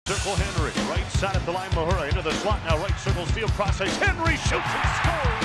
circle Henry, right side at the line, Mahura into the slot now, right circle, steal, cross ice, Henry shoots and scores!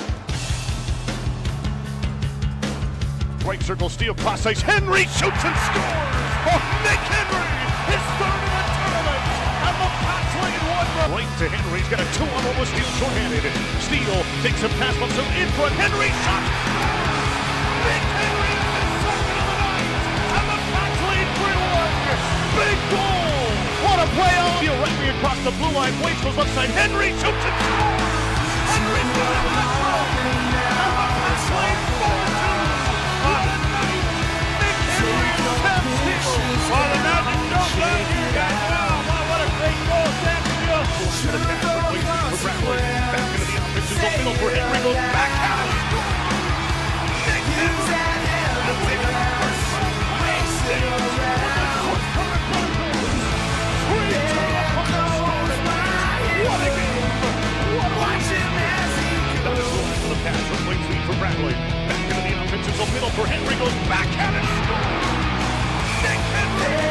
Right circle, steal, cross ice, Henry shoots and scores! Oh, Nick Henry, his third in the tournament, and the Pats lead 1-0. Right to Henry, he's got a 2-on-1 with Steele short-handed. Steele takes a pass, but so in front, Henry shot! Nick Henry is the second of the night, and the Pats lead 3-1. Big goal! What a play on! Steele right me across the blue line, waits goes left side, Henry shoots and scores! Henry's got it back row, and the Pats lead 4-2. What a night! Nick Henry is 10 steals. Well, the Magic don't love you guys now. Wow, what a great goal, Sam Steele. To the pass, quickly for Bradley. Back into the offensive zone, middle for Henry, goes back out. Nick Henry! Bradley, back into the offensive zone, middle for Henry, goes backhand and scores! Nick Henry!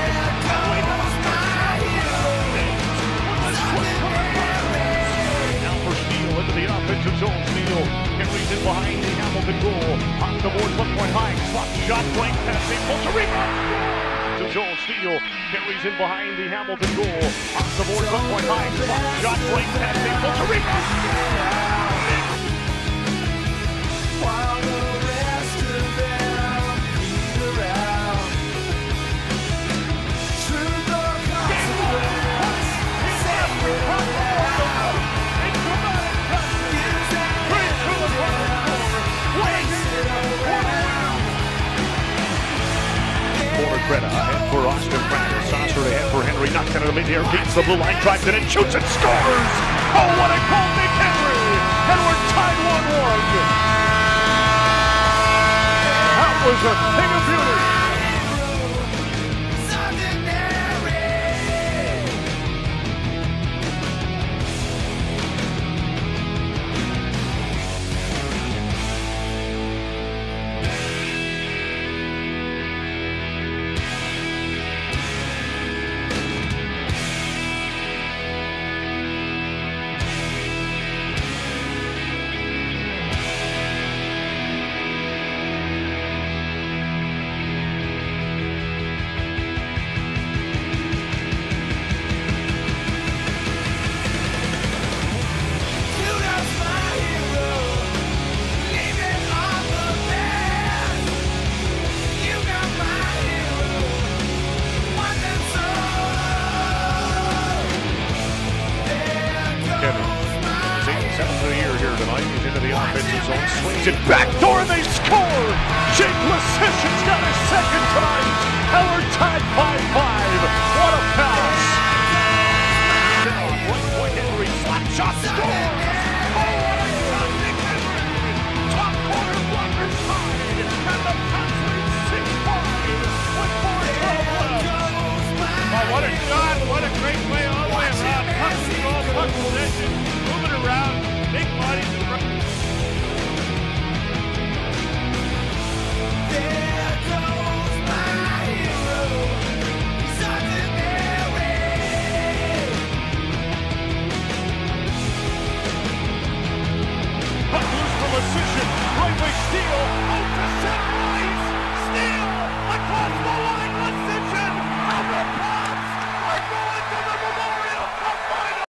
Now for Steele into the offensive zone, Steele. Henry's in behind the Hamilton goal. Off the board, 1 point high, clock shot, right pass, they pull to rebound! To zone, Steele. Henry's in behind the Hamilton goal. Off the board, 1 point high, clock shot, right pass, they pull to rebound! Greta ahead for Austin Prater. Saucer ahead for Henry. Knocks into the mid-air. Beats the blue line. Drives it in. Shoots and scores! Oh, what a goal, Nick Henry! And we're tied 1-1. That was a thing of beauty. He's into the offensive zone, swings it backdoor, and they score! Jake Leschyshyn's got his second tonight, and we're tied 5-5. What a pass!